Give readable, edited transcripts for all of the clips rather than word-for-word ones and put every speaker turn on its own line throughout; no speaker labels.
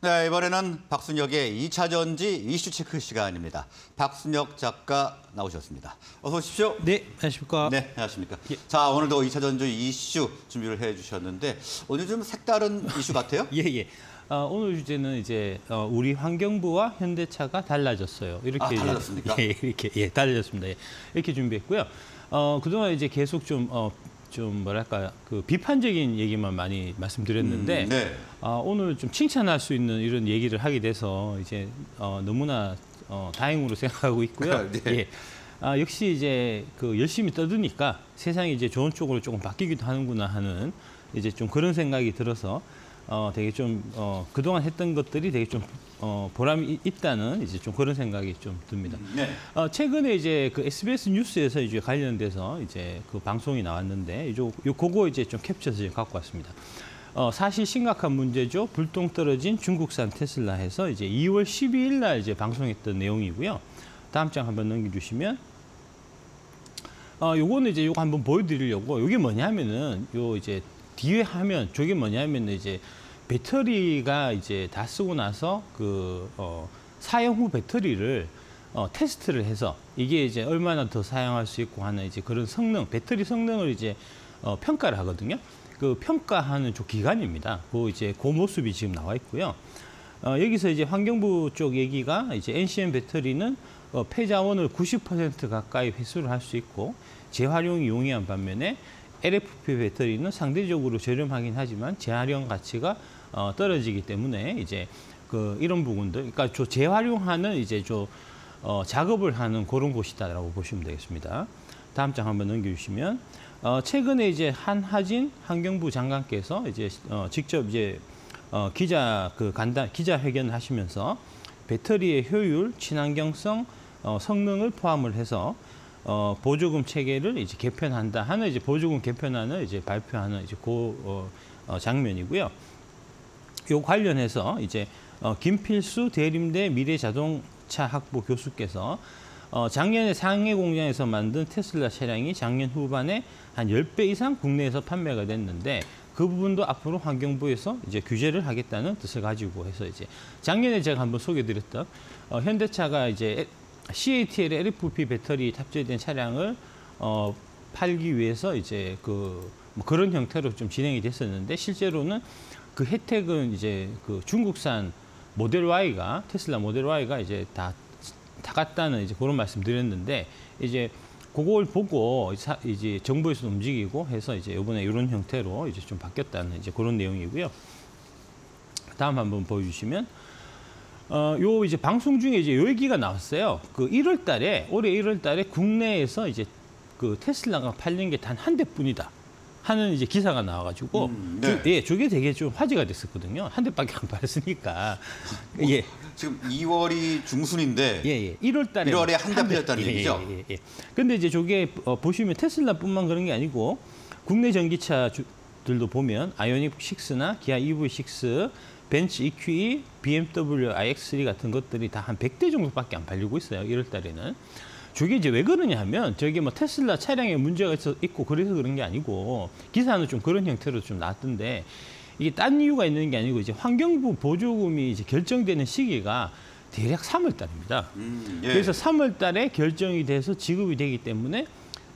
네, 이번에는 박순혁의 2차 전지 이슈 체크 시간입니다. 박순혁 작가 나오셨습니다. 어서 오십시오.
네, 안녕하십니까.
네, 안녕하십니까.
예.
자, 오늘도 2차 전지 이슈 준비를 해주셨는데 오늘 좀 색다른 이슈 같아요?
예. 오늘 주제는 이제 우리 환경부와 현대차가 달라졌어요. 이렇게
달라졌습니까?
이렇게 달라졌습니다. 예. 이렇게 준비했고요. 그동안 이제 계속 좀 뭐랄까 그 비판적인 얘기만 많이 말씀드렸는데
네.
오늘 좀 칭찬할 수 있는 이런 얘기를 하게 돼서 이제 너무나 다행으로 생각하고 있고요.
네.
예. 역시 이제 그 열심히 떠드니까 세상이 이제 좋은 쪽으로 조금 바뀌기도 하는구나 하는 이제 좀 그런 생각이 들어서 되게 좀 그동안 했던 것들이 되게 좀 보람이 있다는 이제 좀 그런 생각이 좀 듭니다.
네.
최근에 이제 그 SBS 뉴스에서 이제 관련돼서 이제 그 방송이 나왔는데 그거 이제 좀 캡처해서 갖고 왔습니다. 사실 심각한 문제죠. 불똥 떨어진 중국산 테슬라 해서 이제 2월 12일 날 이제 방송했던 내용이고요. 다음 장 한번 넘겨주시면. 요거는 이제 요거 한번 보여드리려고 요게 뭐냐면은 요 이제 뒤에 화면 저게 뭐냐면 이제 배터리가 이제 다 쓰고 나서 그 사용 후 배터리를 테스트를 해서 이게 이제 얼마나 더 사용할 수 있고 하는 이제 그런 성능, 배터리 성능을 이제 평가를 하거든요. 그 평가하는 기관입니다. 그 모습이 지금 나와 있고요. 여기서 이제 환경부 쪽 얘기가 이제 NCM 배터리는 폐자원을 90% 가까이 회수를 할 수 있고 재활용이 용이한 반면에 LFP 배터리는 상대적으로 저렴하긴 하지만 재활용 가치가 떨어지기 때문에 이제 이런 부분들, 그러니까 재활용하는 이제 작업을 하는 그런 곳이다라고 보시면 되겠습니다. 다음 장 한번 넘겨주시면 최근에 이제 한하진 환경부 장관께서 이제 직접 이제 기자회견을 하시면서 배터리의 효율, 친환경성, 성능을 포함을 해서 보조금 체계를 이제 개편한다 하는 이제 보조금 개편안을 이제 발표하는 이제 장면이고요. 요 관련해서 이제 김필수 대림대 미래자동차 학부 교수께서 작년에 상해 공장에서 만든 테슬라 차량이 작년 후반에 한 10배 이상 국내에서 판매가 됐는데 그 부분도 앞으로 환경부에서 이제 규제를 하겠다는 뜻을 가지고 해서 이제 작년에 제가 한번 소개드렸던 현대차가 이제 CATL의 LFP 배터리 탑재된 차량을 팔기 위해서 이제 그런 형태로 좀 진행이 됐었는데 실제로는 그 혜택은 이제 그 중국산 테슬라 모델 Y가 이제 다 갔다는 이제 그런 말씀드렸는데 이제 그걸 보고 이제 정부에서 움직이고 해서 이제 이번에 이런 형태로 이제 좀 바뀌었다는 이제 그런 내용이고요. 다음 한번 보여주시면. 요 이제 방송 중에 이제 요 얘기가 나왔어요. 올해 1월 달에 국내에서 이제 그 테슬라가 팔린 게 단 한 대뿐이다 하는 이제 기사가 나와가지고
네.
저게 되게 좀 화제가 됐었거든요. 한 대밖에 안 팔았으니까. 예.
지금 2월이 중순인데
1월 달에
1월에 한 대 팔렸다는 얘기죠?
예. 근데 이제 저게 보시면 테슬라뿐만 그런 게 아니고 국내 전기차들도 보면 아이오닉 6나 기아 EV6, 벤츠 EQE, BMW iX3 같은 것들이 다 한 100대 정도밖에 안 팔리고 있어요. 1월 달에는. 저게 이제 왜 그러냐 하면 저게 뭐 테슬라 차량에 문제가 있고 그래서 그런 게 아니고 기사는 좀 그런 형태로 좀 나왔던데 이게 딴 이유가 있는 게 아니고 이제 환경부 보조금이 이제 결정되는 시기가 대략 3월 달입니다.
예.
그래서 3월 달에 결정이 돼서 지급이 되기 때문에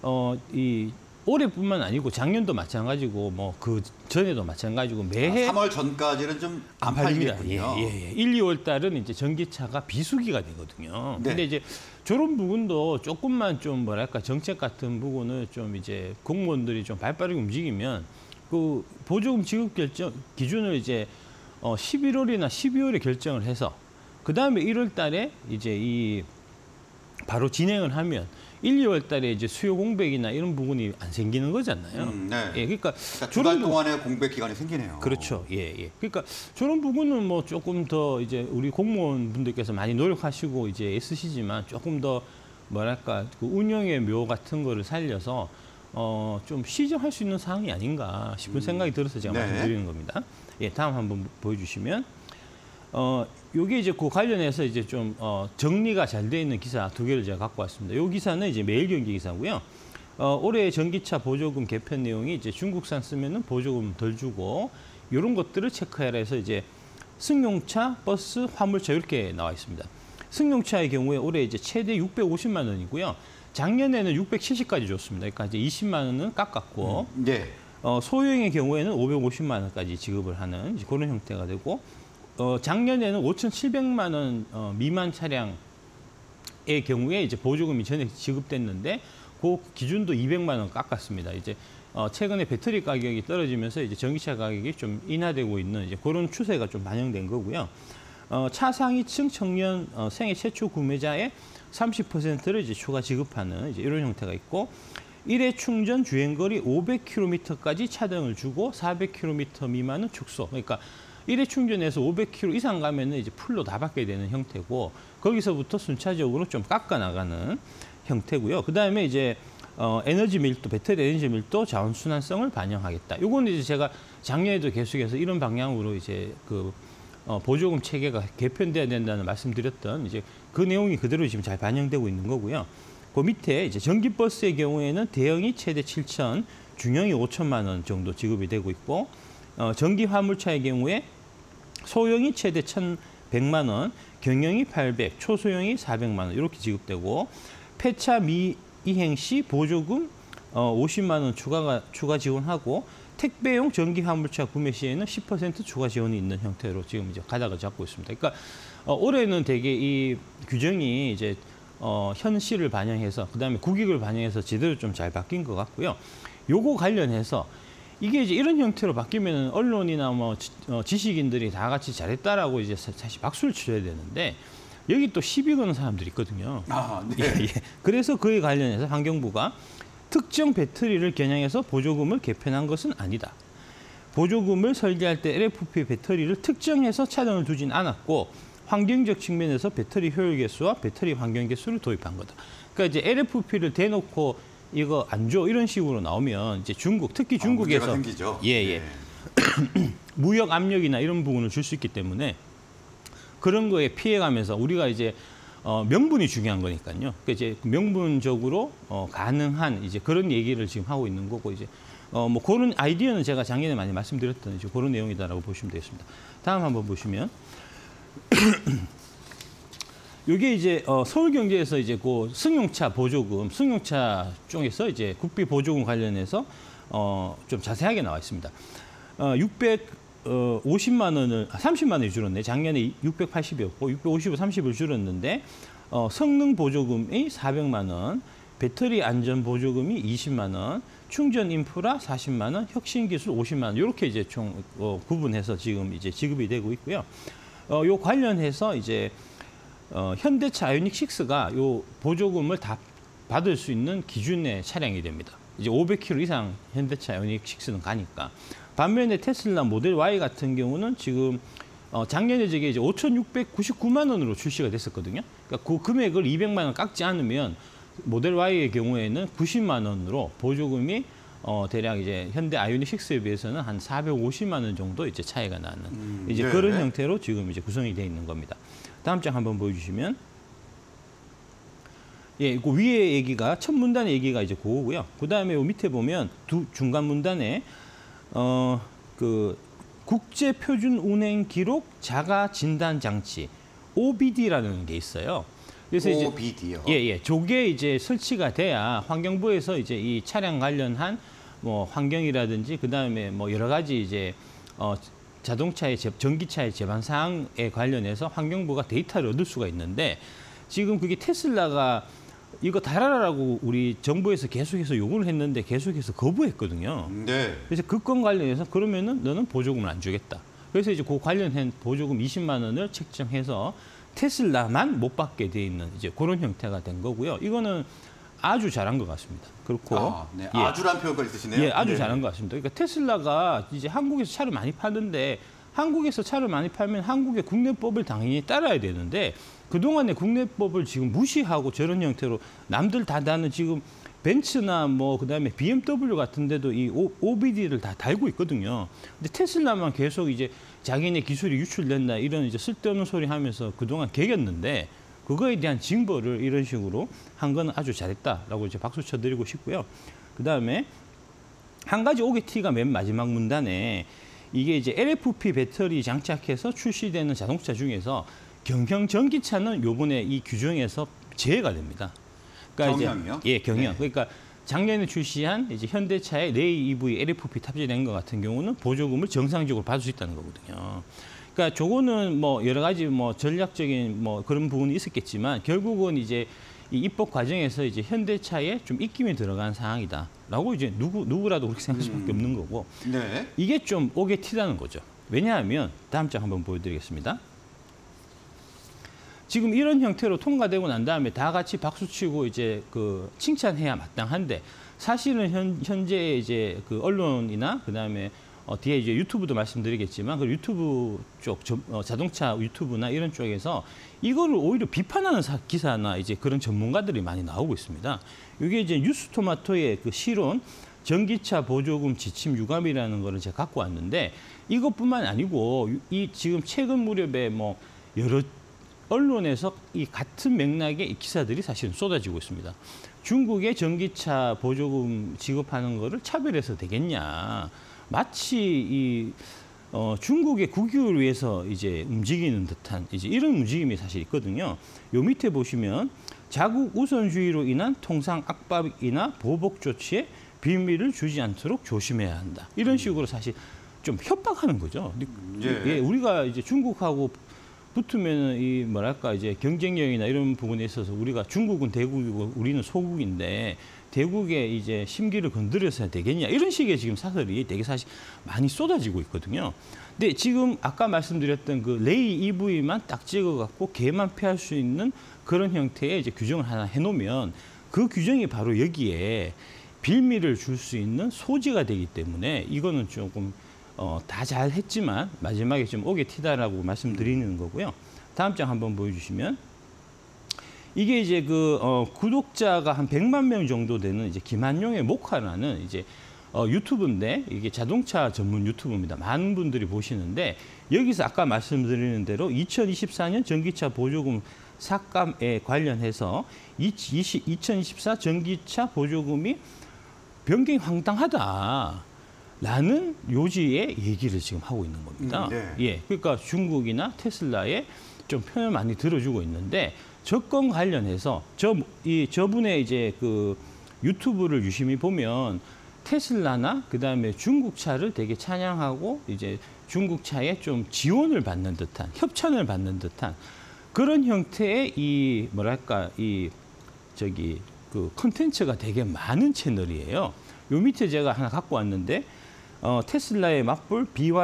올해뿐만 아니고 작년도 마찬가지고 뭐 그 전에도 마찬가지고 매해
3월 전까지는 좀 안 팔리겠군요.
예. 1, 2월 달은 이제 전기차가 비수기가 되거든요.
네.
근데 이제 저런 부분도 조금만 좀 뭐랄까 정책 같은 부분을 좀 이제 공무원들이 좀 발빠르게 움직이면 그 보조금 지급 결정 기준을 이제 11월이나 12월에 결정을 해서 그 다음에 1월 달에 이제 바로 진행을 하면 1, 2월 달에 이제 수요 공백이나 이런 부분이 안 생기는 거잖아요.
네.
예, 그러니까
두 달 동안의 공백 기간이 생기네요.
그렇죠. 예. 그러니까 저런 부분은 뭐 조금 더 이제 우리 공무원분들께서 많이 노력하시고 이제 애쓰시지만 조금 더 뭐랄까 그 운영의 묘 같은 거를 살려서 좀 시정할 수 있는 사항이 아닌가 싶은 생각이 들어서 제가 말씀드리는 겁니다. 예, 다음 한번 보여주시면. 요게 이제 그 관련해서 이제 좀 정리가 잘 돼 있는 기사 2개를 제가 갖고 왔습니다. 요 기사는 이제 매일경제 기사고요. 올해 전기차 보조금 개편 내용이 이제 중국산 쓰면은 보조금 덜 주고 이런 것들을 체크해라 해서 이제 승용차, 버스, 화물차 이렇게 나와 있습니다. 승용차의 경우에 올해 이제 최대 650만 원이고요. 작년에는 670까지 줬습니다. 그러니까 이제 20만 원은 깎았고,
네.
소형의 경우에는 550만 원까지 지급을 하는 이제 그런 형태가 되고, 작년에는 5,700만 원 미만 차량의 경우에 이제 보조금이 전액 지급됐는데, 그 기준도 200만 원 깎았습니다. 이제 최근에 배터리 가격이 떨어지면서 이제 전기차 가격이 좀 인하되고 있는 이제 그런 추세가 좀 반영된 거고요. 차상위층 청년 생애 최초 구매자의 30%를 이제 추가 지급하는 이제 이런 형태가 있고, 일회 충전 주행거리 500km까지 차등을 주고 400km 미만은 축소. 그러니까 일회 충전에서 500km 이상 가면은 이제 풀로 다 받게 되는 형태고, 거기서부터 순차적으로 좀 깎아 나가는 형태고요. 그 다음에 이제 에너지 밀도, 배터리 에너지 밀도 자원순환성을 반영하겠다. 이거는 이제 제가 작년에도 계속해서 이런 방향으로 이제 보조금 체계가 개편돼야 된다는 말씀드렸던 이제 그 내용이 그대로 지금 잘 반영되고 있는 거고요. 그 밑에 이제 전기버스의 경우에는 대형이 최대 7천, 중형이 5천만 원 정도 지급이 되고 있고, 전기 화물차의 경우에 소형이 최대 1,100만 원, 경형이 800, 초소형이 400만 원 이렇게 지급되고, 폐차 미이행 시 보조금 50만 원 추가 지원하고, 택배용 전기 화물차 구매 시에는 10% 추가 지원이 있는 형태로 지금 이제 가닥을 잡고 있습니다. 그러니까 올해는 되게 이 규정이 이제 현실을 반영해서, 그다음에 국익을 반영해서 제대로 좀 잘 바뀐 것 같고요. 요거 관련해서 이게 이제 이런 형태로 바뀌면 언론이나 뭐 지식인들이 다 같이 잘했다라고 이제 사실 박수를 쳐야 되는데, 여기 또 시비 거는 사람들이 있거든요.
아, 네.
예. 그래서 그에 관련해서 환경부가 특정 배터리를 겨냥해서 보조금을 개편한 것은 아니다. 보조금을 설계할 때 LFP 배터리를 특정해서 차등을 두진 않았고, 환경적 측면에서 배터리 효율 개수와 배터리 환경 개수를 도입한 거다. 그러니까 이제 LFP를 대놓고 이거 안 줘 이런 식으로 나오면 이제 중국, 특히 중국에서
문제가 생기죠.
예. 무역 압력이나 이런 부분을 줄 수 있기 때문에 그런 거에 피해가면서 우리가 이제 명분이 중요한 거니까요. 그러니까 이제 명분적으로 가능한 이제 그런 얘기를 지금 하고 있는 거고, 이제 뭐 그런 아이디어는 제가 작년에 많이 말씀드렸던 이제 그런 내용이다라고 보시면 되겠습니다. 다음 한번 보시면 이게 이제 서울경제에서 이제 그 승용차 보조금, 승용차 쪽에서 이제 국비 보조금 관련해서 좀 자세하게 나와 있습니다. 50만 원을 30만 원이 줄었네. 작년에 680이었고 650을 30을 줄었는데 성능 보조금이 400만 원, 배터리 안전 보조금이 20만 원, 충전 인프라 40만 원, 혁신 기술 50만 원 이렇게 이제 총 구분해서 지금 이제 지급이 되고 있고요. 요 관련해서 이제 현대차 아이오닉 6가 요 보조금을 다 받을 수 있는 기준의 차량이 됩니다. 이제 500km 이상 현대차 아이오닉 6는 가니까. 반면에 테슬라 모델 Y 같은 경우는 지금 작년에 저게 이제 5,699만 원으로 출시가 됐었거든요. 그러니까 그 금액을 200만 원 깎지 않으면 모델 Y의 경우에는 90만 원으로 보조금이 대략 이제 현대 아이오닉 6에 비해서는 한 450만 원 정도 이제 차이가 나는 이제
네.
그런 형태로 지금 이제 구성이 되어 있는 겁니다. 다음 장 한번 보여주시면, 예, 그 위에 얘기가 첫 문단의 얘기가 이제 그거고요. 그 다음에 요 밑에 보면 중간 문단에 그 국제 표준 운행 기록 자가 진단 장치 OBD라는 게 있어요. 그래서
OBD요.
예, 저게 이제 설치가 돼야 환경부에서 이제 이 차량 관련한 뭐 환경이라든지 그다음에 뭐 여러 가지 이제 자동차의 전기차의 제반 사항에 관련해서 환경부가 데이터를 얻을 수가 있는데, 지금 그게 테슬라가 이거 달아라라고 우리 정부에서 계속해서 요구를 했는데 계속해서 거부했거든요.
네.
그래서 그 건 관련해서 그러면은 너는 보조금을 안 주겠다. 그래서 이제 그 관련한 보조금 20만 원을 책정해서 테슬라만 못 받게 돼 있는 이제 그런 형태가 된 거고요. 이거는 아주 잘한 것 같습니다. 그렇고
네.
예.
아주란 표현까지 쓰시네요.
예, 아주
네.
잘한 것 같습니다. 그러니까 테슬라가 이제 한국에서 차를 많이 파는데, 한국에서 차를 많이 팔면 한국의 국내법을 당연히 따라야 되는데, 그동안의 국내법을 지금 무시하고 저런 형태로 남들 다 다는 지금 벤츠나 뭐 그다음에 BMW 같은 데도 이 OBD를 다 달고 있거든요. 근데 테슬라만 계속 이제 자기네 기술이 유출된다 이런 이제 쓸데없는 소리 하면서 그동안 개겼는데, 그거에 대한 징벌을 이런 식으로 한 거는 아주 잘했다라고 이제 박수 쳐드리고 싶고요. 그다음에 한 가지 오게티가 맨 마지막 문단에 이게 이제 LFP 배터리 장착해서 출시되는 자동차 중에서 경형 전기차는 요번에 이 규정에서 제외가 됩니다. 그러니까
경형이요?
이제, 예, 경형.
네.
그러니까 작년에 출시한 이제 현대차의 레이 EV LFP 탑재된 것 같은 경우는 보조금을 정상적으로 받을 수 있다는 거거든요. 그러니까 저거는 뭐 여러 가지 뭐 전략적인 뭐 그런 부분이 있었겠지만 결국은 이제 이 입법 과정에서 이제 현대차에 좀 입김이 들어간 상황이다라고 이제 누구라도 그렇게 생각할 수밖에 없는 거고
네.
이게 좀 오게 튀다는 거죠. 왜냐하면 다음 장 한번 보여드리겠습니다. 지금 이런 형태로 통과되고 난 다음에 다 같이 박수치고 이제 그 칭찬해야 마땅한데 사실은 현재 이제 그 언론이나 그다음에 뒤에 이제 유튜브도 말씀드리겠지만 그 유튜브 쪽 자동차 유튜브나 이런 쪽에서 이거를 오히려 비판하는 기사나 이제 그런 전문가들이 많이 나오고 있습니다. 이게 이제 뉴스토마토의 그 실온 전기차 보조금 지침 유감이라는 거를 제가 갖고 왔는데 이것뿐만 아니고 이 지금 최근 무렵에 뭐 여러 언론에서 이 같은 맥락의 이 기사들이 사실은 쏟아지고 있습니다. 중국의 전기차 보조금 지급하는 거를 차별해서 되겠냐. 마치 이 중국의 국익을 위해서 이제 움직이는 듯한 이제 이런 움직임이 사실 있거든요. 요 밑에 보시면 자국 우선주의로 인한 통상 압박이나 보복 조치에 빌미를 주지 않도록 조심해야 한다. 이런 식으로 사실 좀 협박하는 거죠. 예, 우리가 이제 중국하고 붙으면은 이 뭐랄까 이제 경쟁력이나 이런 부분에 있어서 우리가 중국은 대국이고 우리는 소국인데 대국의 이제 심기를 건드려서야 되겠냐 이런 식의 지금 사설이 되게 사실 많이 쏟아지고 있거든요. 근데 지금 아까 말씀드렸던 그 레이 EV만 딱 찍어갖고 걔만 피할 수 있는 그런 형태의 이제 규정을 하나 해놓으면 그 규정이 바로 여기에 빌미를 줄 수 있는 소지가 되기 때문에 이거는 조금 다 잘했지만 마지막에 좀 오게 튀다라고 말씀드리는 거고요. 다음 장 한번 보여주시면 이게 이제 그 구독자가 한 100만 명 정도 되는 이제 김한용의 목화라는 이제 유튜브인데 이게 자동차 전문 유튜브입니다. 많은 분들이 보시는데 여기서 아까 말씀드리는 대로 2024년 전기차 보조금 삭감에 관련해서 2024 전기차 보조금이 변경이 황당하다. 라는 요지의 얘기를 지금 하고 있는 겁니다.
네.
예, 그러니까 중국이나 테슬라에 좀 편을 많이 들어주고 있는데 저건 관련해서 저분의 이제 그 유튜브를 유심히 보면 테슬라나 그다음에 중국 차를 되게 찬양하고 이제 중국 차에 좀 지원을 받는 듯한 협찬을 받는 듯한 그런 형태의 이 뭐랄까 이 저기 그 콘텐츠가 되게 많은 채널이에요. 요 밑에 제가 하나 갖고 왔는데 테슬라의 맞불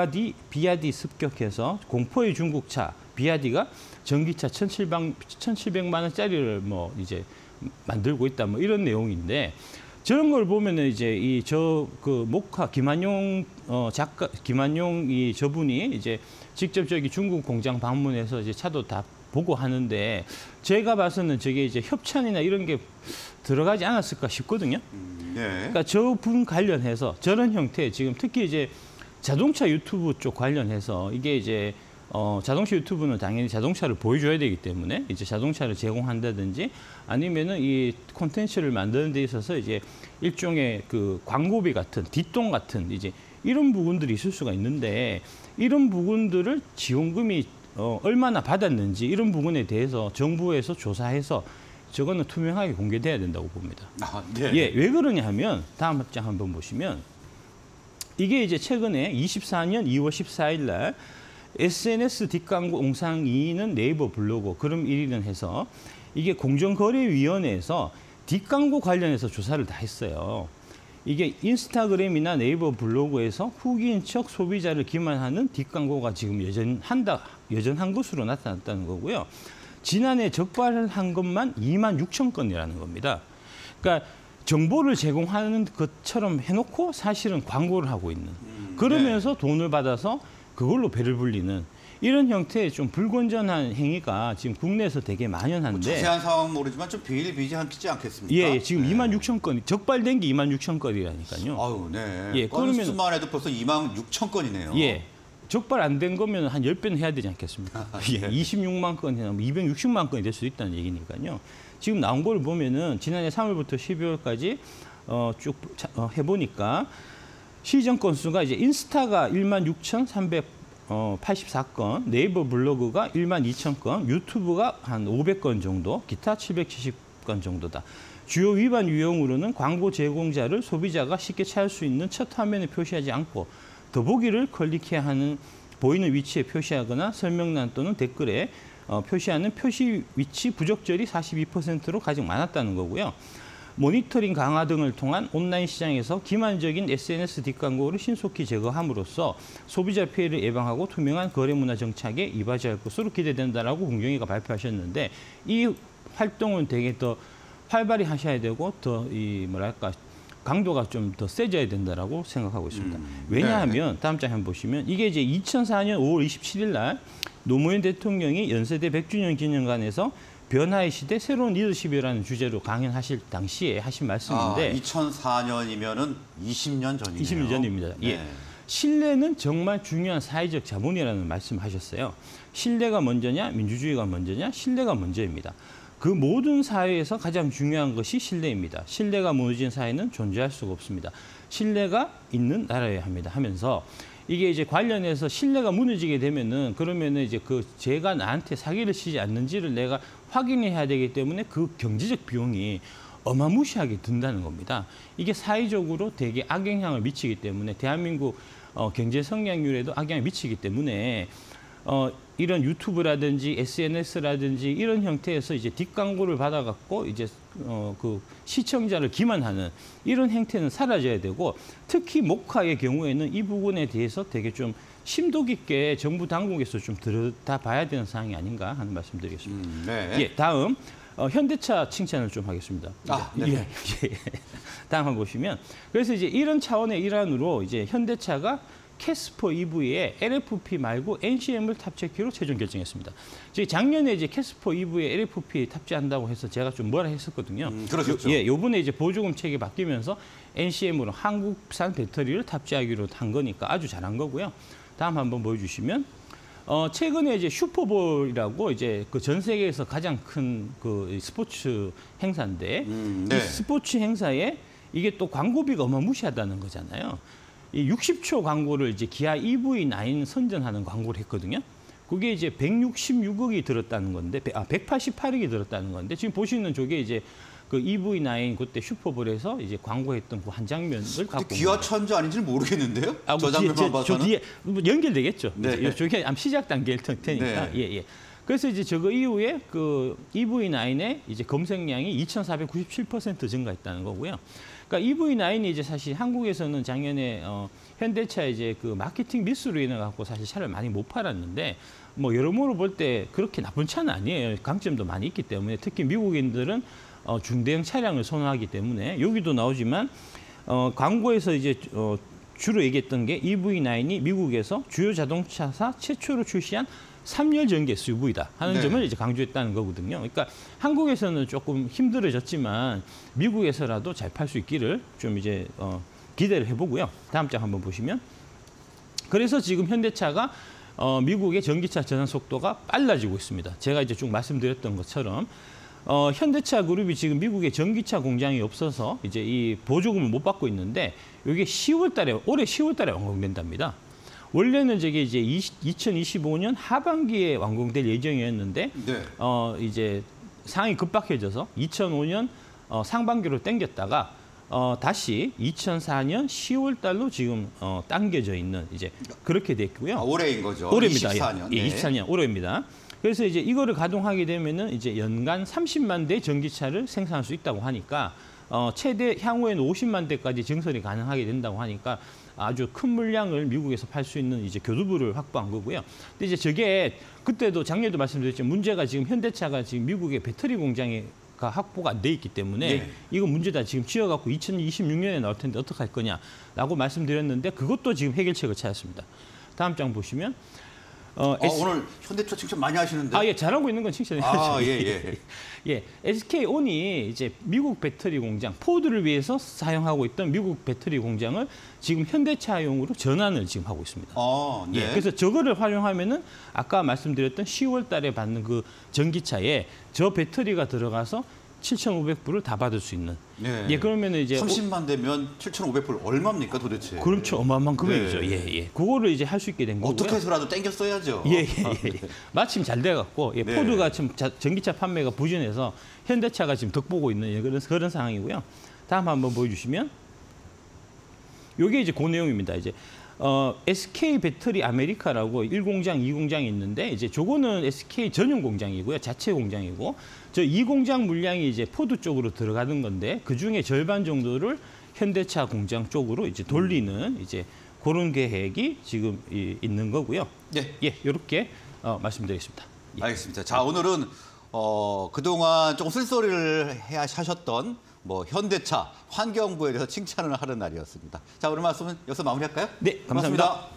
비아디 습격해서 공포의 중국차 비아디가 전기차 1,700만 원짜리를 뭐 이제 만들고 있다 뭐 이런 내용인데 저런 걸 보면은 이제 이 그 목화 김한용 작가 김한용 이 저분이 이제 직접 저기 중국 공장 방문해서 이제 차도 다 보고 하는데 제가 봐서는 저게 이제 협찬이나 이런 게 들어가지 않았을까 싶거든요.
네.
그러니까 저분 관련해서 저런 형태 지금 특히 이제 자동차 유튜브 쪽 관련해서 이게 이제 자동차 유튜브는 당연히 자동차를 보여줘야 되기 때문에 이제 자동차를 제공한다든지 아니면은 이 콘텐츠를 만드는 데 있어서 이제 일종의 그 광고비 같은 뒷돈 같은 이제 이런 부분들이 있을 수가 있는데 이런 부분들을 지원금이 얼마나 받았는지 이런 부분에 대해서 정부에서 조사해서 저거는 투명하게 공개돼야 된다고 봅니다.
아, 네.
예, 왜 그러냐 하면 다음 장 한번 보시면 이게 이제 최근에 24년 2월 14일 날 SNS 뒷광고 옹상 2위는 네이버 블로그, 그럼 1위는 해서 이게 공정거래위원회에서 뒷광고 관련해서 조사를 다 했어요. 이게 인스타그램이나 네이버 블로그에서 후기인 척 소비자를 기만하는 뒷광고가 지금 여전한 것으로 나타났다는 거고요. 지난해 적발한 것만 2만 6천 건이라는 겁니다. 그러니까 정보를 제공하는 것처럼 해놓고 사실은 광고를 하고 있는. 그러면서 돈을 받아서 그걸로 배를 불리는 이런 형태의 좀 불건전한 행위가 지금 국내에서 되게 만연한데.
자세한 상황은 모르지만 좀 비일비재하지 않겠습니까?
예, 지금 2만 6천 건, 적발된 게 2만 6천 건이라니까요.
아유, 네.
예,
건수만 해도 벌써 2만 6천 건이네요.
예. 적발 안 된 거면 한 10배는 해야 되지 않겠습니까? 예, 26만 건이나 260만 건이 될 수 있다는 얘기니까요. 지금 나온 걸 보면은 지난해 3월부터 12월까지 쭉 해보니까 시정 건수가 이제 인스타가 16,384건, 네이버 블로그가 12,000건, 유튜브가 한 500건 정도, 기타 770건 정도다. 주요 위반 유형으로는 광고 제공자를 소비자가 쉽게 찾을 수 있는 첫 화면에 표시하지 않고 더보기를 클릭해야 하는 보이는 위치에 표시하거나 설명란 또는 댓글에 표시하는 표시 위치 부적절이 42%로 가장 많았다는 거고요. 모니터링 강화 등을 통한 온라인 시장에서 기만적인 SNS 뒷광고를 신속히 제거함으로써 소비자 피해를 예방하고 투명한 거래 문화 정착에 이바지할 것으로 기대된다라고 공정위가 발표하셨는데 이 활동은 되게 더 활발히 하셔야 되고 더 강도가 좀 더 세져야 된다라고 생각하고 있습니다. 왜냐하면 다음 장 한번 보시면 이게 이제 2004년 5월 27일 날 노무현 대통령이 연세대 100주년 기념관에서 변화의 시대 새로운 리더십이라는 주제로 강연하실 당시에 하신 말씀인데
2004년이면은 20년 전이네요.
20년 전입니다.
네.
예. 신뢰는 정말 중요한 사회적 자본이라는 말씀하셨어요. 신뢰가 먼저냐, 민주주의가 먼저냐, 신뢰가 먼저입니다. 그 모든 사회에서 가장 중요한 것이 신뢰입니다. 신뢰가 무너진 사회는 존재할 수가 없습니다. 신뢰가 있는 나라여야 합니다. 하면서 이게 이제 관련해서 신뢰가 무너지게 되면은 그러면은 이제 제가 나한테 사기를 치지 않는지를 내가 확인해야 되기 때문에 그 경제적 비용이 어마무시하게 든다는 겁니다. 이게 사회적으로 되게 악영향을 미치기 때문에 대한민국 경제 성장률에도 악영향을 미치기 때문에 이런 유튜브라든지 SNS라든지 이런 형태에서 이제 뒷광고를 받아갖고 이제 그 시청자를 기만하는 이런 행태는 사라져야 되고 특히 목화의 경우에는 이 부분에 대해서 되게 좀 심도 깊게 정부 당국에서 좀 들여다봐야 되는 사항이 아닌가 하는 말씀드리겠습니다.
네.
예, 다음 현대차 칭찬을 좀 하겠습니다.
네.
예. 다음 한번 보시면 그래서 이제 이런 차원의 일환으로 이제 현대차가 캐스퍼 EV에 LFP 말고 NCM을 탑재키로 최종 결정했습니다. 저희 작년에 이제 캐스퍼 EV에 LFP 탑재한다고 해서 제가 좀 뭐라 했었거든요.
그러셨죠.
예, 요번에 이제 보조금 체계 바뀌면서 NCM으로 한국산 배터리를 탑재하기로 한 거니까 아주 잘한 거고요. 다음 한번 보여주시면 최근에 이제 슈퍼볼이라고 이제 그 전 세계에서 가장 큰 그 스포츠 행사인데
네.
이 스포츠 행사에 이게 또 광고비가 어마무시하다는 거잖아요. 이 60초 광고를 이제 기아 EV9 선전하는 광고를 했거든요. 그게 이제 166억이 들었다는 건데, 188억이 들었다는 건데, 지금 보시는 저게 이제 그 EV9 그때 슈퍼볼에서 이제 광고했던 그 한 장면을 갖고.
기아 차인지 아닌지는 모르겠는데요.
뭐
저 장면만 봐서는.
저 뒤에 뭐 연결되겠죠.
네.
저게 아마 시작 단계일 테니까.
네.
예. 그래서 이제 저거 이후에 그 EV9의 이제 검색량이 2,497% 증가했다는 거고요. 그러니까 EV9이 이제 사실 한국에서는 작년에 현대차 이제 그 마케팅 미스로 인해 갖고 사실 차를 많이 못 팔았는데 뭐 여러모로 볼 때 그렇게 나쁜 차는 아니에요. 강점도 많이 있기 때문에 특히 미국인들은 중대형 차량을 선호하기 때문에 여기도 나오지만 광고에서 이제 주로 얘기했던 게 EV9이 미국에서 주요 자동차사 최초로 출시한 3열 전기 SUV다 하는 점을 이제 강조했다는 거거든요. 그러니까 한국에서는 조금 힘들어졌지만 미국에서라도 잘 팔 수 있기를 좀 이제 기대를 해보고요. 다음 장 한번 보시면 그래서 지금 현대차가 미국의 전기차 전환 속도가 빨라지고 있습니다. 제가 이제 쭉 말씀드렸던 것처럼 현대차 그룹이 지금 미국에 전기차 공장이 없어서 이제 이 보조금을 못 받고 있는데 이게 올해 10월 달에 완공된답니다. 원래는 저게 이제 2025년 하반기에 완공될 예정이었는데 이제 상황이 급박해져서 2005년 상반기로 당겼다가 다시 2004년 10월 달로 지금 당겨져 있는 이제 그렇게 됐고요.
올해인 거죠.
올해입니다.
24년.
예, 24년 올해입니다. 그래서 이제 이거를 가동하게 되면은 이제 연간 30만 대 전기차를 생산할 수 있다고 하니까 최대 향후에는 50만 대까지 증설이 가능하게 된다고 하니까 아주 큰 물량을 미국에서 팔 수 있는 이제 교두부를 확보한 거고요. 근데 이제 저게 그때도 작년에도 말씀드렸지만 문제가 지금 현대차가 지금 미국의 배터리 공장에 확보가 안 돼 있기 때문에 이거 문제다 지금 지어갖고 2026년에 나올 텐데 어떡할 거냐라고 말씀드렸는데 그것도 지금 해결책을 찾았습니다. 다음 장 보시면
오늘 현대차 칭찬 많이 하시는데.
예, 잘하고 있는 건 칭찬해야죠.
예.
SK온이 이제 미국 배터리 공장, 포드를 위해서 사용하고 있던 미국 배터리 공장을 지금 현대차용으로 전환을 지금 하고 있습니다.
네.
예, 그래서 저거를 활용하면은 아까 말씀드렸던 10월 달에 받는 그 전기차에 저 배터리가 들어가서 7,500불을 다 받을 수 있는.
네.
예, 그러면은 이제
30만 되면 7,500불 얼마입니까 도대체?
그렇죠. 어마어마한 금액이죠.
네.
예, 예. 그거를 이제 할 수 있게 된 거고요.
어떻게 해서라도 땡겨 써야죠.
예, 예, 예. 마침 잘 돼갖고 예,
네.
포드가 지금 전기차 판매가 부진해서 현대차가 지금 덕보고 있는 예, 그런 상황이고요. 다음 한번 보여주시면 요게 이제 그 내용입니다. 이제 SK 배터리 아메리카라고 1공장, 2공장이 있는데 이제 저거는 SK 전용 공장이고요. 자체 공장이고 저 2공장 물량이 이제 포드 쪽으로 들어가는 건데 그 중에 절반 정도를 현대차 공장 쪽으로 이제 돌리는 이제 그런 계획이 지금 있는 거고요.
네.
예, 이렇게 말씀드리겠습니다. 예.
알겠습니다. 자, 오늘은 그동안 조금 쓸소리를 하셨던 뭐 현대차, 환경부에 대해서 칭찬을 하는 날이었습니다. 자, 오늘 말씀은 여기서 마무리할까요?
네, 감사합니다.
고맙습니다.